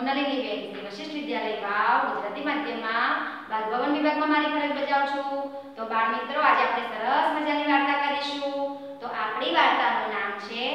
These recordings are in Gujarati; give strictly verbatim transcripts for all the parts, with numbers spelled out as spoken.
નલિની બેન વશિષ્ઠ વિદ્યાલય વાવ ગુજરાતી માધ્યમમાં બાલભવન વિભાગમાં મારી ફરજ બજાવું છું। તો બાળ મિત્રો આજે આપણે સરસ મજાની વાર્તા કરીશું। તો આપણી વાર્તાનું નામ છે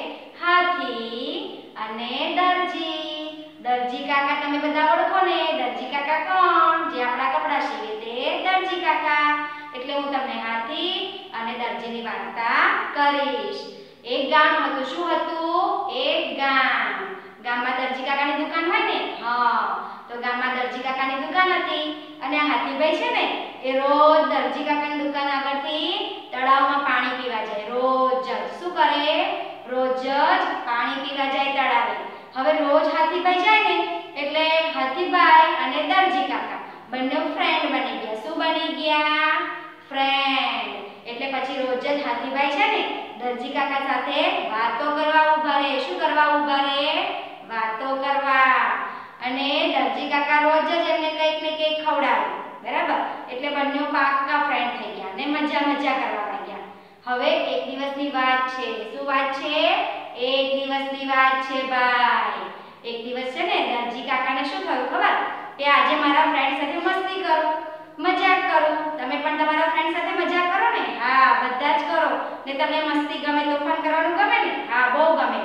હાથી અને દરજી। દરજી કાકા તમે બધા ઓળખો ને? દરજી કાકા કોણ? જે આપણા કપડા સીવે તે દરજી કાકા। એટલે હું તમને હાથી અને દરજીની વાર્તા કરીશ। એક ગામ હતું। શું હતું? એક ગામ। ગામમાં દરજી કાકાની દુકાન હોય ને? હા, તો ગામમાં દરજી કાકાની દુકાન હતી અને આ હાથીભાઈ છે ને એ રોજ દરજી કાકાની દુકાન આગળથી તળાવમાં પાણી પીવા જાય। રોજ જ શું કરે? રોજ જ પાણી પીવા જાય તળાવે। હવે રોજ હાથીભાઈ જાય ને એટલે હાથીભાઈ અને દરજી કાકા બંને ફ્રેન્ડ બની ગયા। શું બની ગયા? ફ્રેન્ડ। એટલે પછી રોજ જ હાથીભાઈ છે ને દરજી કાકા સાથે વાતો કરવા ઊભા રહે। શું કરવા ઊભા રહે? વાતો કરવા। અને દરજી કાકા રોજ જ એમને કંઈક ને કંઈક ખવડાવે, બરાબર? એટલે બંને પાક્કા ફ્રેન્ડ થઈ ગયા ને મજા મજા કરવા લાગ્યા। હવે એક દિવસની વાત છે। શું વાત છે? એક દિવસની વાત છે ભાઈ। એક દિવસ છે ને દરજી કાકાને શું થયું ખબર? કે આજે મારા ફ્રેન્ડ સાથે મસ્તી કરું, મજાક કરું। તમે પણ તમારા ફ્રેન્ડ સાથે મજાક કરો ને? હા, બધા જ કરો ને। તમને મસ્તી ગમે, તોફાન કરવાનું ગમે ને? હા, બહુ ગમે।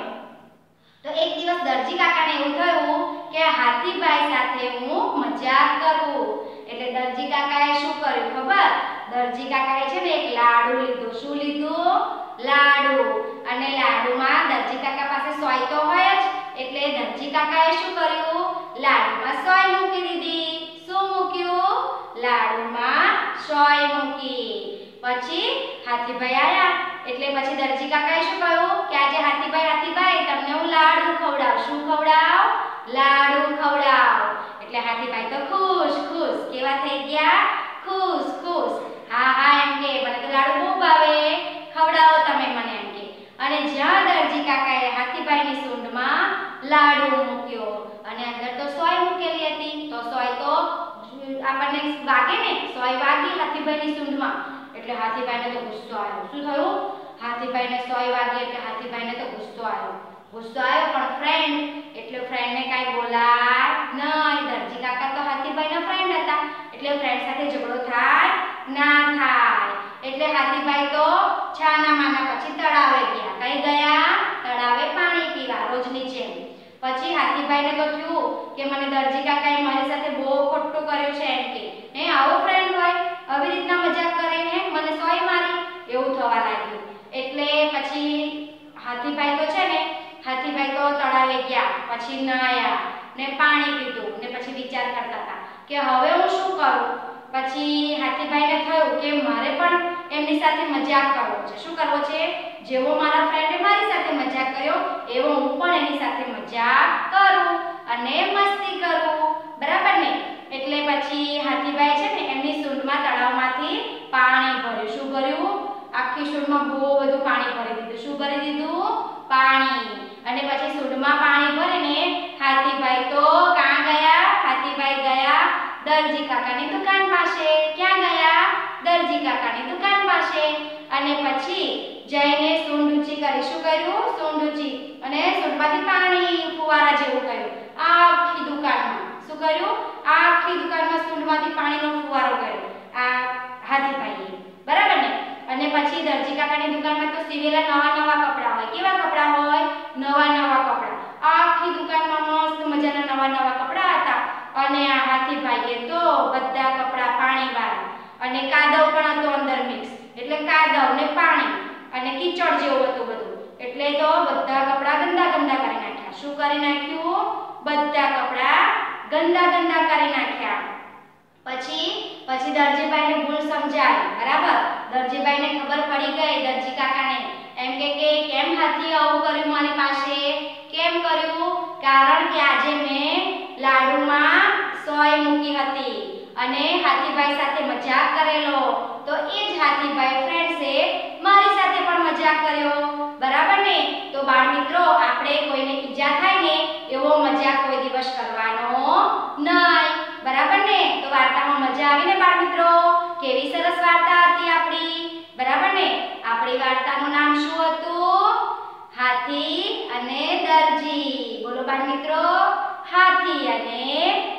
તો એક દિવસ દરજી કાકાને એવું થયું કે હાથીભાઈ સાથે હું મજાક કરું। એટલે દરજી કાકાએ શું કર્યું ખબર? દરજી કાકાએ છે ને એક લાડુ લીધો। શું લીધું? લાડુ। અને લાડુમાં દરજી કાકા પાસે સોય તો હોય જ, એટલે દરજી કાકાએ શું કર્યું? લાડુમાં સોય મૂકી દીધી। શું મૂક્યું? લાડુમાં સોય મૂકી। પછી હાથીભાઈ આયા એટલે પછી દરજી કાકાએ શું કહ્યું કે આજે હાથીભાઈ હાથીભાઈ તમને હું લાડુ ખવડાવ। શું ખવડાવ? લાડુ ખવડાવ। એટલે હાથીભાઈ તો ખુશ ખુશ। કેવા થઈ ગયા? ખુશ ખુશ। હા હા એમ કે મને તો લાડુ બહુ ભાવે, ખવડાવો તમે મને એમ કે। અને જ્યાં દરજી કાકાએ હાથીભાઈની સૂંઢમાં લાડુ મૂક્યો અને અંદર તો સોય મૂકેલી હતી, તો સોય તો આપણને વાગે ને? સોય વાગી હાથીભાઈની સૂંઢમાં એટલે હાથીભાઈને તો ગુસ્સો આવ્યો। શું થયું? હાથીભાઈને સોય વાગી એટલે હાથીભાઈને તો ગુસ્સો આવ્યો। ગુસ્સો આવ્યો પણ ફ્રેન્ડ એટલે ફ્રેન્ડને કાઈ બોલાય નહીં। દરજી કાકા તો હાથીભાઈના ફ્રેન્ડ હતા એટલે ફ્રેન્ડ સાથે ઝઘડો થાય ના થાય। એટલે હાથીભાઈ તો છાના માના પછી તળાવે ગયા। કઈ ગયા? તળાવે પાણી પીવા રોજની જેમ। પછી હાથીભાઈને તો થયું કે મને દરજી કાકાએ મારી સાથે બહુ ખોટું કર્યું છે એમ કે હે આવો ફ્રેન્ડ હોય આવી રીતના મજાક કરે હે, મને સોય મારી, એવું થવા લાગ્યું। એટલે પછી હાથીભાઈ તો છે ને હાથીભાઈ તો તળાવે ગયા, પછી નાયા ને પાણી પીધું ને પછી વિચાર કરતા હતા કે હવે હું શું કરું? પછી હાથીભાઈને થયું કે મારે પણ એમની સાથે મજાક કરવો છે। શું કરવો છે? જેવો મારા ફ્રેન્ડે મારી સાથે મજાક કર્યો એવો હું પણ એની સાથે મજાક કરું અને મસ્તી કરું, બરાબર ને? એટલે પછી હાથીભાઈ છે ને એમની સૂંઢમાં તળાવમાંથી પાણી ભર્યું। શું ભર્યું? આખી સૂંઢમાં બહુ બધું પાણી ભરી દીધું। શું ભરી દીધું? પાણી। અને પછી સૂંઢમાં પાણી ભરીને હાથીભાઈ તો ક્યાં ગયા? હાથીભાઈ ગયા દરજી કાકાની દુકાન પાસે। ક્યાં ગયા? દરજી કાકાની દુકાન પાસે। અને પછી જઈને સૂંઢ ઊંચી કરી। શું કર્યું? સૂંઢ ઊંચી અને સૂંઢમાંથી પાણી ફુવારા જેવું કર્યું આખી દુકાનમાં। શું કર્યું? આખી દુકાનમાં સૂંઢમાંથી પાણીનો ફુવારો કર્યો આ હાથીભાઈએ, બરાબર ને? અને પછી દરજી કાકાની દુકાનમાં તો સીવેલા નવા નવા કપડા હોય। કેવા કપડા હોય? નવા નવા કપડા। આખી દુકાનમાં મસ્ત મજાના નવા નવા કપડા હતા અને આ હાથીભાઈએ તો બધા કપડા પાણીવાળા અને કાદવ પણ હતો અંદર મિક્સ, એટલે કાદવ ને પાણી અને કીચડ જેવું હતું બધું, એટલે તો બધા કપડા ગંદા ગંદા કરી નાખ્યા। શું કરી નાખ્યું? બધા કપડા ગંદા ગંદા કરી નાખ્યા। પછી પછી દરજીભાઈને ભૂલ સમજાય, બરાબર? દરજીભાઈને ખબર પડી ગઈ દરજી કાકાને એમ કે કે કેમ હાથી આવું કર્યું મારી પાસે? કેમ કર્યું? કારણ કે આજે મેં લાડુમાં સોય મૂકી હતી અને હાથીભાઈ સાથે મજાક કરેલો, તો એ જ હાથીભાઈ ફ્રેન્ડ્સે મારી સાથે પણ મજાક કર્યો, બરાબર ને? તો બાળ મિત્રો આપણે કોઈને ઈજા થાય ને એવો મજાક કોઈ દિવસ કરવાનો નહીં, બરાબર ને? તો વાર્તામાં મજા આવી ને બાળ મિત્રો? કેવી સરસ વાર્તા હતી આપણી, બરાબર ને? આપણી વાર્તાનું નામ શું હતું? હાથી અને દરજી। બોલો બાળ મિત્રો, હાથી અને